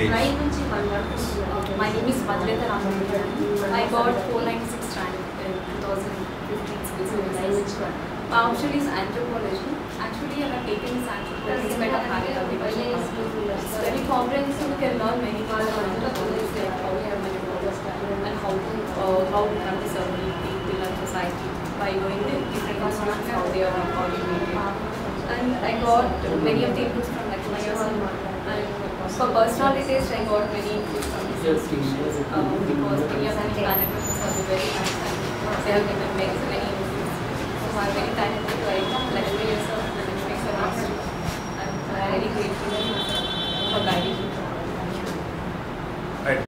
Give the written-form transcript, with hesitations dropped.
age? My name is Madhurita Raman. I got 496 rank in 2015 civil services. My option is anthropology. Actually, I have taken this anthropology despite of having a division. It's very comprehensive. You can learn many things about anthropology, like how we have manipulated and how we have this ability to learn society by knowing the different constitutions, how they are organized. And I got many of the inputs from lecturers, and for personalities I got many inputs from the institutions because many of the managers are very nice and they have given many inputs. So I'm very thankful